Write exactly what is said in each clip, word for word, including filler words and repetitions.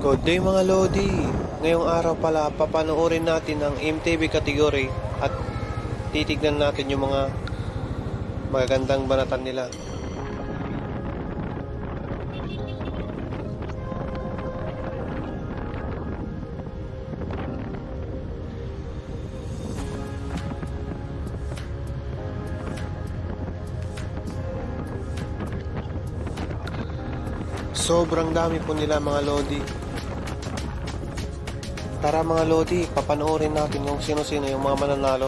Good day mga Lodi! Ngayong araw pala papanoorin natin ang M T V category at titignan natin yung mga magagandang banatan nila. Sobrang dami po nila mga Lodi. Tara mga Lodi, papanoorin natin kung sino-sino yung mga mananalo.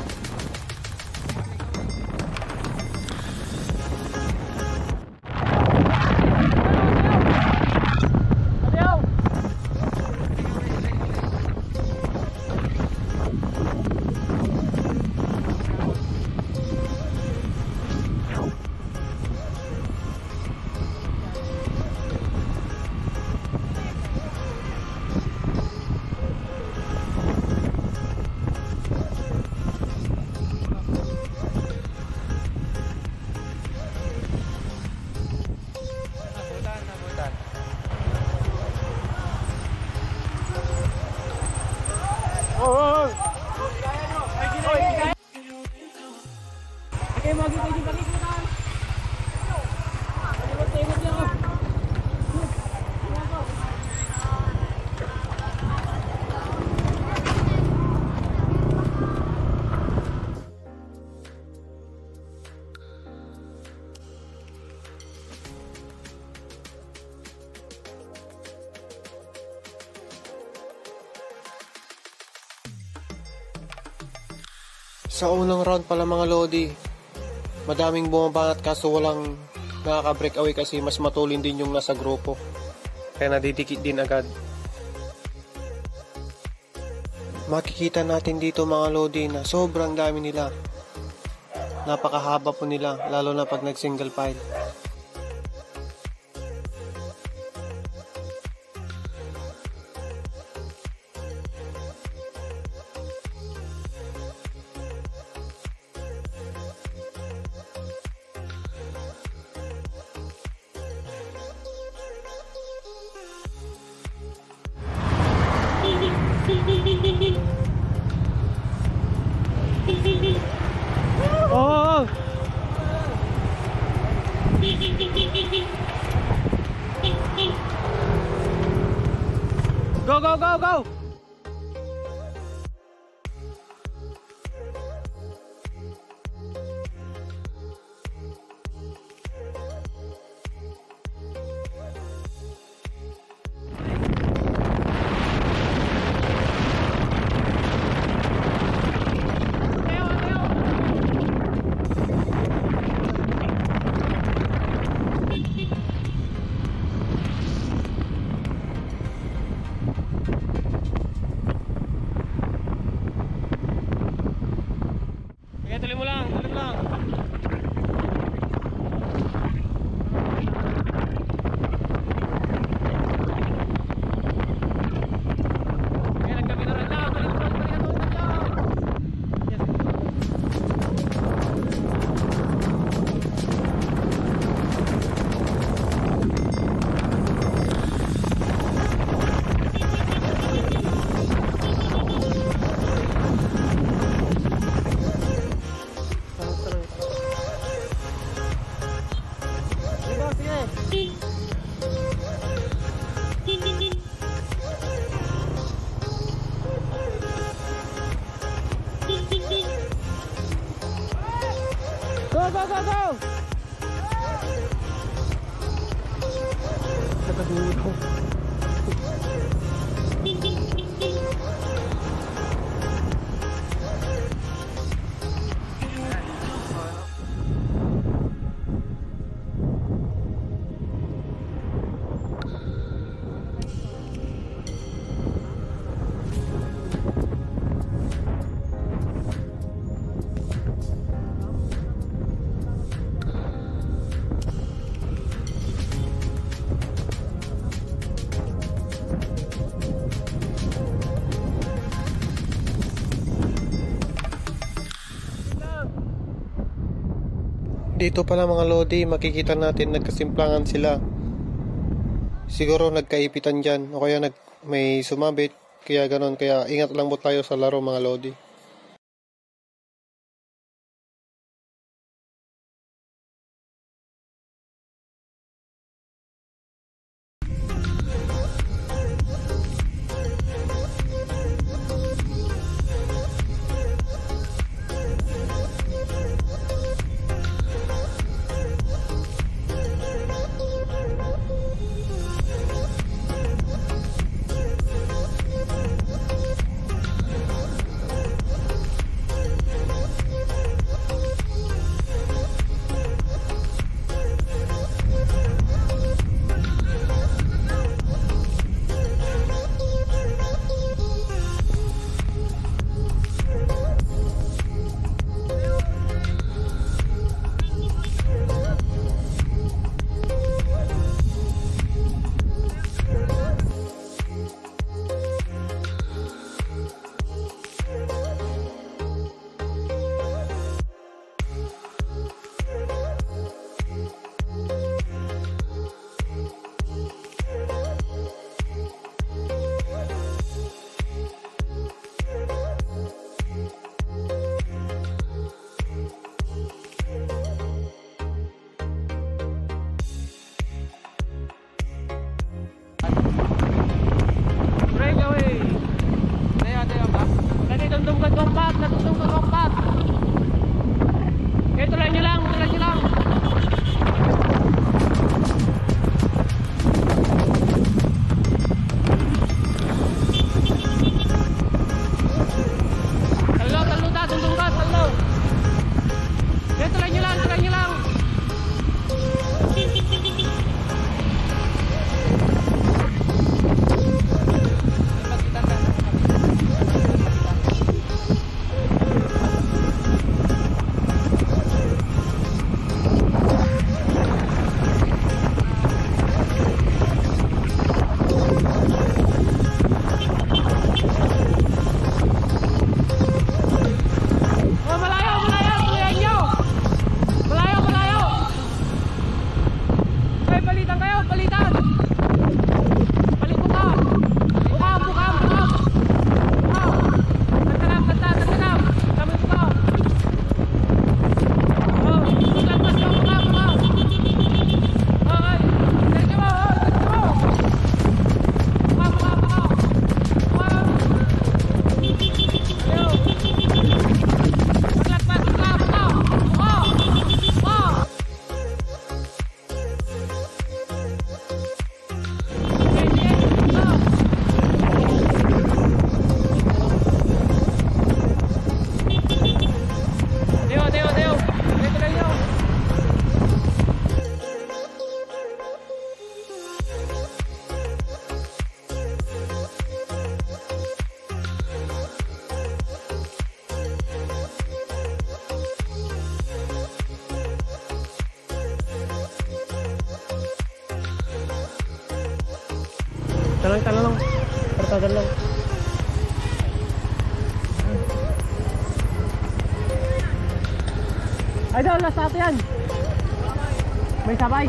Sa unang round pala mga Lodi, madaming bumabanat kaso walang nakaka-breakaway kasi mas matulin din yung nasa grupo. Kaya nadidikit din agad. Makikita natin dito mga Lodi na sobrang dami nila. Napakahaba po nila lalo na pag nag-single file. Oh! Go, go, go, go! Tuloy mo lang, tuloy mo lang. Kaya nagkami na rin lang. Balik, balik, balik, balik, balik. Go, go, go, go! Nakadulo. Dito pala mga Lodi, makikita natin nagkasimplangan sila. Siguro nagkaipitan dyan o kaya nag, may sumabit. Kaya ganon. Kaya ingat lang po tayo sa laro mga Lodi. Talang talang lang. Pertagal lang. Ay daw, last natin yan. May sabay.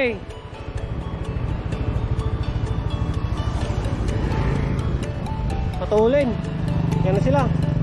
Lodi. Patulin. Yan na sila.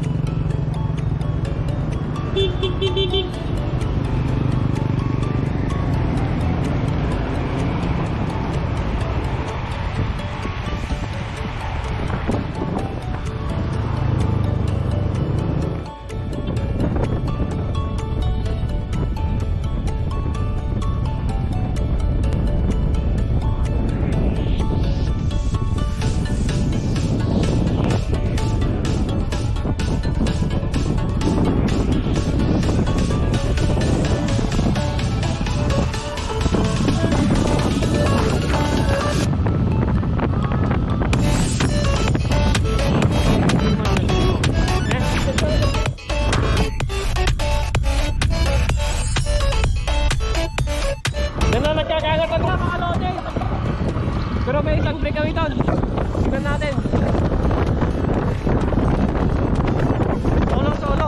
Pero may isang breakaway doon. Tignan natin. Solo solo.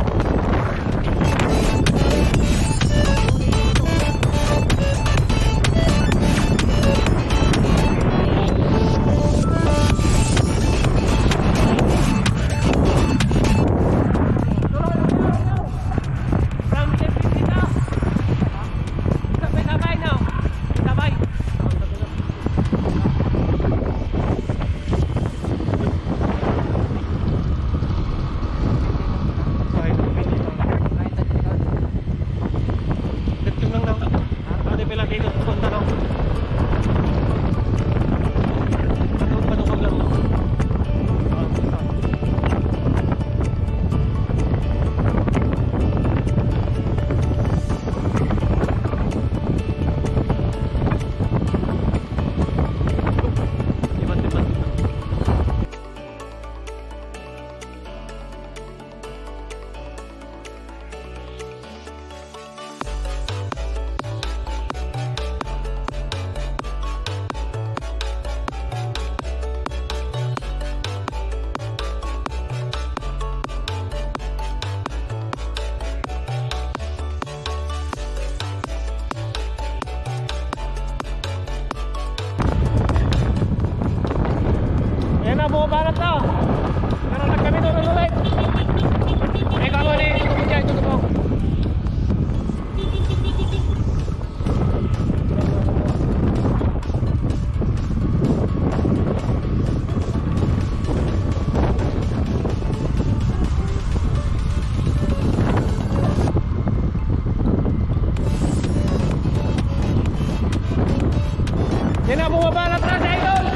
Bumabanat na. Pero nag kami doon ulit. Eh kamo ni tutup mo dyan, tutup mo. Yan na, bumabanat na sa idol.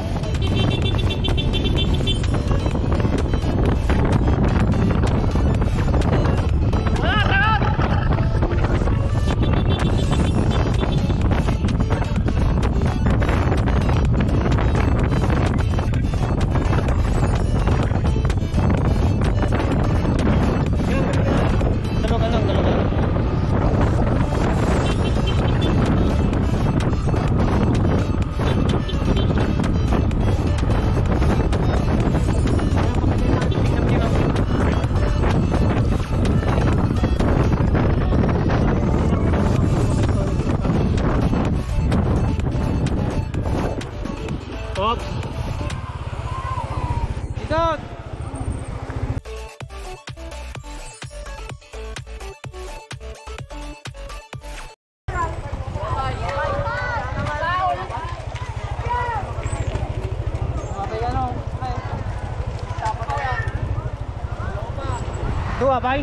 Stop. Ikot. Dua, bye.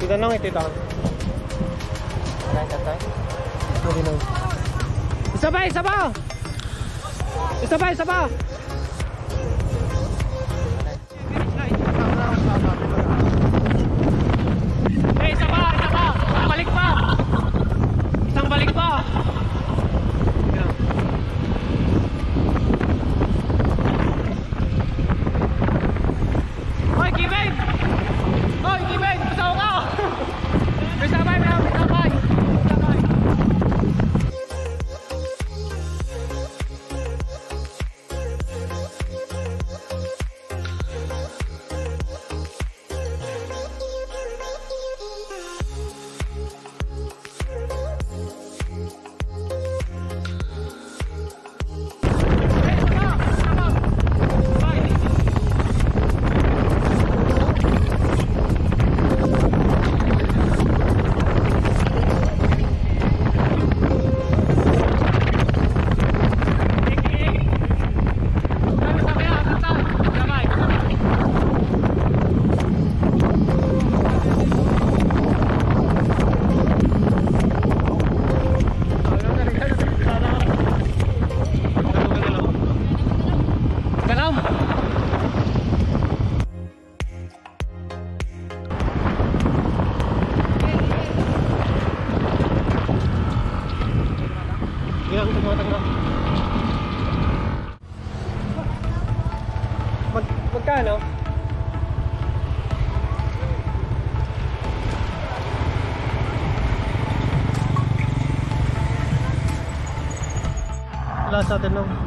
Ito lang, ito lang. Pwede lang. Isa pa, isa pa! Isa pa, isa pa! Eh, isa pa, isa pa! Isang balik pa! Isang balik pa! Hoy, Kibay! Hoy, Kibay! Pasaw ka! May sabay, may sabay! May sabay! Mag magkano? Wala sa atin lang.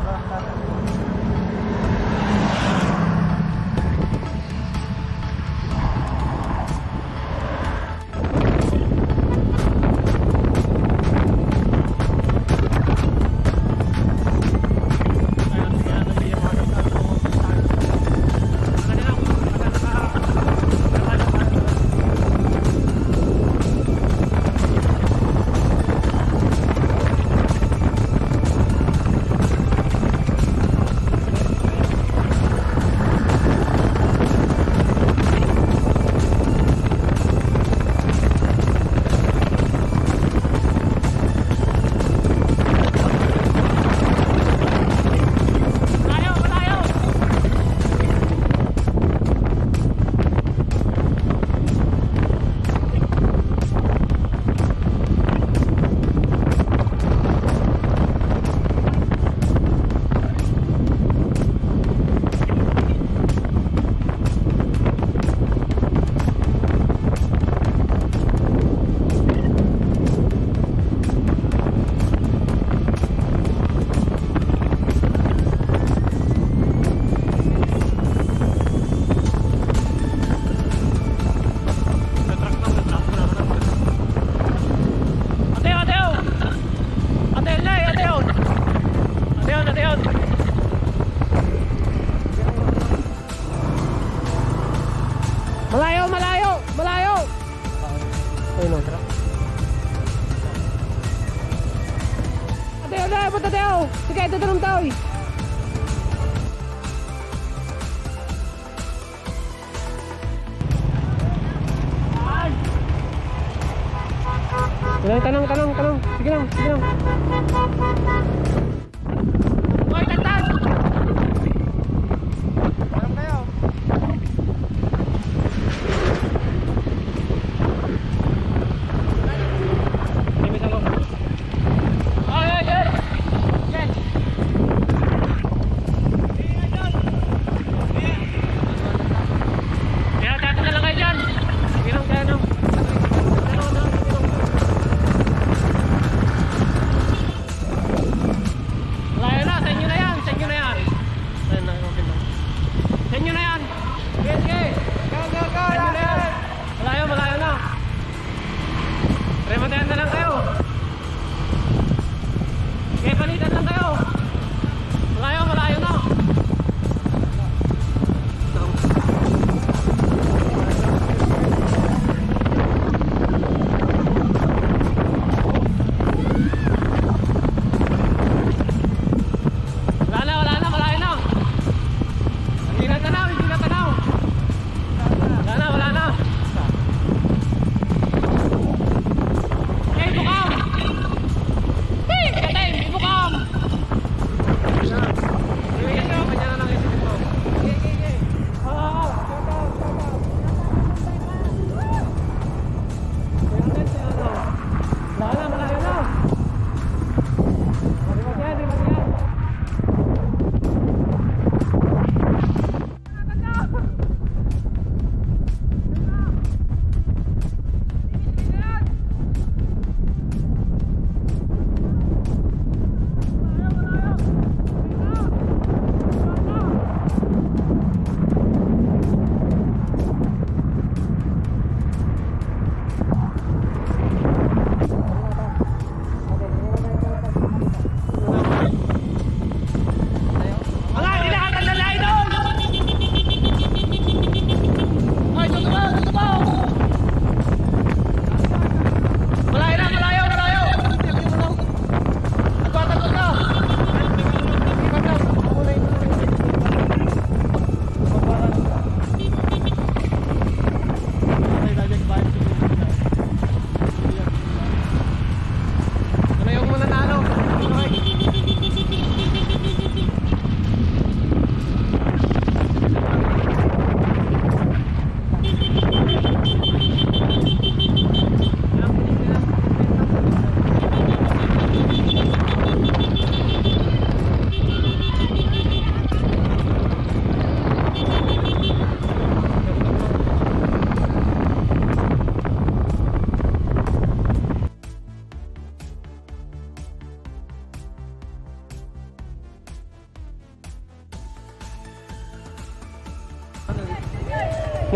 Malayo, malayo, malayo. Ayun o, tara. Ateo, ateo, punta ateo. Sige, ito tanong tao eh. Tanong, tanong, tanong, tanong. Sige lang, sige lang. Hoy, tantan! Tanong kayo. Sa inyo na yan.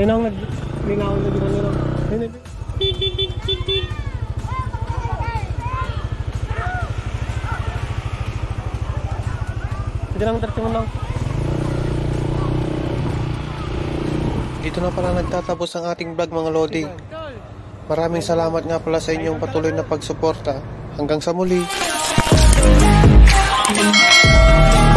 Ayun ang naglingawan na dito nila. Ayun na. Hindi lang thirty mo lang. Dito na pala nagtatapos ang ating vlog mga Lodi. Maraming salamat nga pala sa inyong patuloy na pagsuporta. Hanggang sa muli.